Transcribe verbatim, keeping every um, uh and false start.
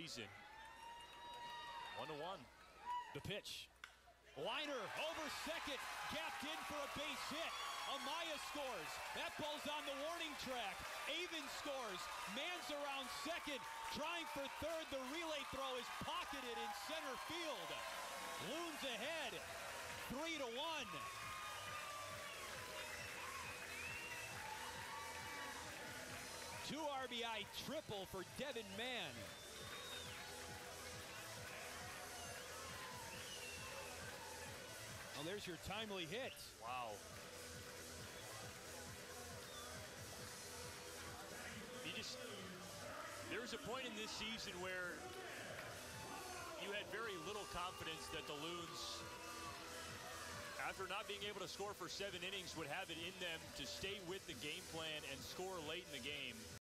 season. One to one. The pitch. Liner over second, gapped in for a base hit. Amaya scores. That ball's on the warning track. Avon scores. Mann's around second, trying for third. The relay throw is pocketed in center field. Loons ahead, three to one. Two R B I triple for Devin Mann. Well, there's your timely hit. Wow. You just, there was a point in this season where you had very little confidence that the Loons, after not being able to score for seven innings, would have it in them to stay with the game plan and score late in the game.